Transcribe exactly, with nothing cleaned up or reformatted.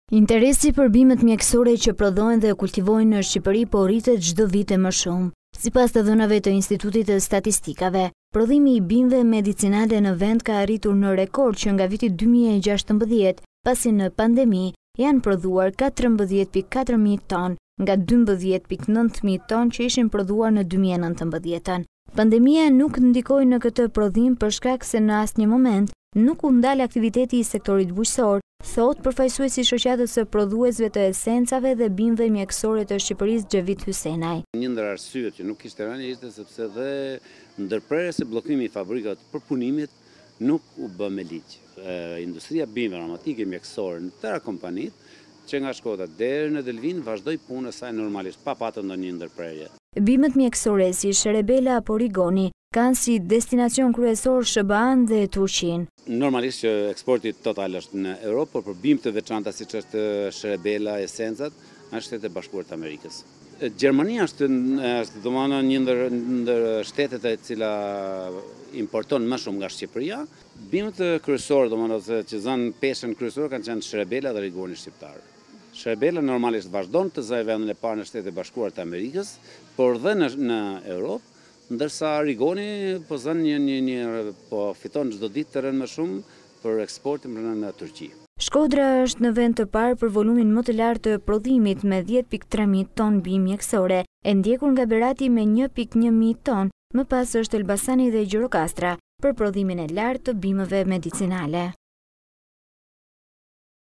Interesi për bimët mjekësore që prodhohen dhe kultivohen në Shqipëri po rritet çdo vit e më shumë. Sipas të dhënave të Institutit të Statistikave, prodhimi i bimëve medicinale në vend ka arritur në rekord që nga viti dy mijë e gjashtëmbëdhjetë, pasi në pandemi janë prodhuar katërmbëdhjetë pikë katër mijë ton nga dymbëdhjetë pikë nëntë mijë ton që ishin prodhuar në dy mijë e nëntëmbëdhjetë. Pandemia nuk ndikoi në këtë prodhim për shkak se në asnjë moment nuk u ndal aktiviteti i sektorit bujqësor, thot përfaqësuesi i shoqatës së prodhuesve të esencave dhe bimëve mjekësore të Shqipërisë Xhavit Hysenaj. Një ndër arsyet që nuk kishte rënë ishte sepse dhe ndërprerjes së bllokimit i fabrikave të përpunimit nuk u bë me ligj. Industria bimëve aromatike mjekësore në tëra kompanitë që nga Shkodra deri në Delvin vazhdoi punën e saj normalisht pa patur ndonjë ndërprerje. Bimët mjekësore si Sherebela apo Rigoni kanë si destinacion kryesor S B A-n dhe Turqinë. Normalisht që eksporti total është në Europë, por për bimë të veçanta siç është Sherebela, esencat, është Shtetet e Bashkuara të Amerikës. Gjermania është, është domethënë një ndër, ndër shtetet e cila importon më shumë nga Shqipëria. Bimët kryesorë, domethënë që zanë peshën kryesore kanë qenë Sherebela dhe Rigoni shqiptar. Sherebela normalisht vazhdon të zajë vendin e parë në Shtetet e Bashkuara të Amerikës, por dhe në, në Europë, ndërsa Rigoni po zën një, një, një po fiton çdo ditë terren më shumë për eksportin në Turqi. Shkodra është në vend të parë për volumin më të lartë të prodhimit me dhjetë pikë tre mijë ton bimë mjekësore, e ndjekur nga Berati me një pikë një mijë ton, më pas është Elbasani dhe Gjirokastra për prodhimin e lartë të bimëve medicinale.